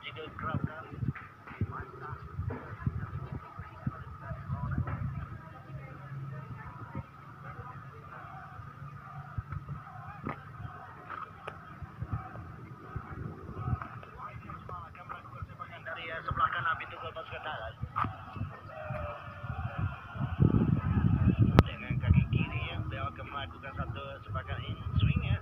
jika kerap kali sebelah kanan pintu gol pasukan darat. Dengan kaki kiri yang beliau akan melakukan satu sepakan in swing ya.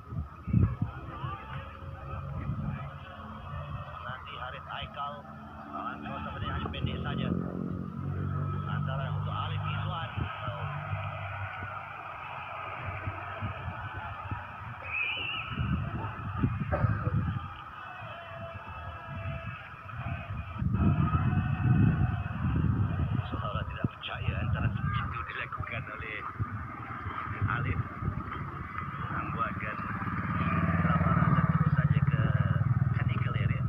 Nanti Harith Aikal lawan kawasan berdiri hanya pendek saja. Antara untuk Alif Izwan. Alif membuatkan laporan dan terus saja ke technical area.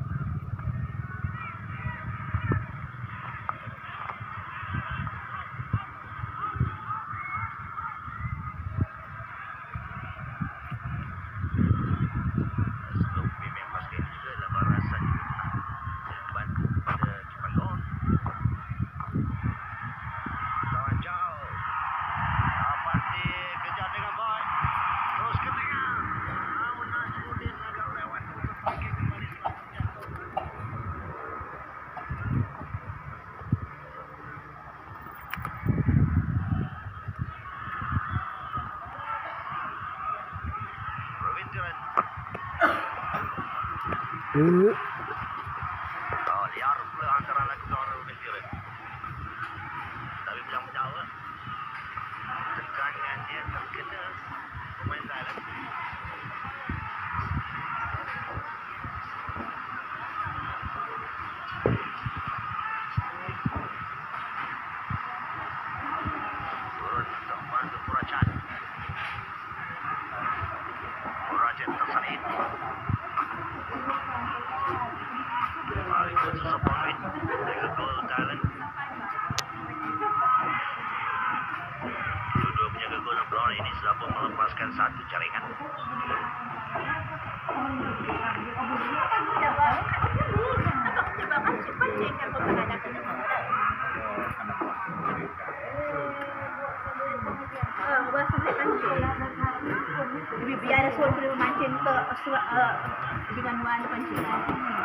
Sebelum memang pasti ini juga adalah barasan yang bantu pada kipas gol. Lawan jauh. Dapat dikejar dengan baik. Terus ke tengah. Namun Najmuddin agak lewat untuk pakai kembali setelah terjatuh. Rawindiran. Liar pula antara lakukan Rawindiran. Tapi bilang menjauh. Tekangan dia terkena pemain Thailand. Turun untuk membantu Purachan. Purachan tersalit. Itu sesepoin dengan gol Thailand. Dua-dua penjaga gol Blore ini sudah pun melepaskan satu jaringan. Biar suruh mancing ke dengan warna pancingan.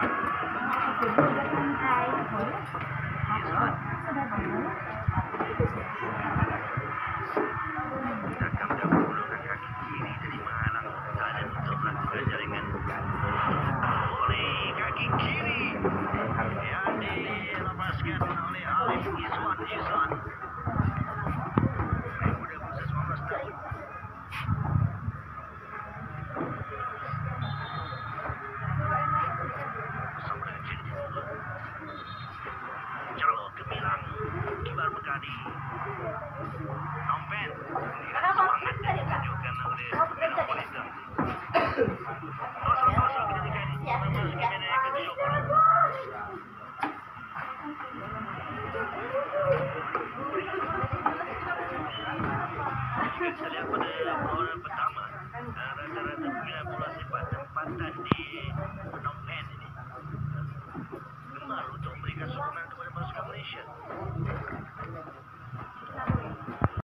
Takkan menggunakan kaki kiri dari mana Thailand untuk melakukan jaringan oleh kaki kiri yang dilepaskan oleh Alif Izwan. Muda berusia 19 tahun. Bersama dengan Cik Jalo Gemilang Kibar Bekadi Nompen semangat yang ditunjukkan oleh pemain wanita. Kosong-kosong ketika ini memasuki minit yang ke-70. Jika kita lihat pada perlawanan pertama, rata-rata pemilihan bola sepak tempatan di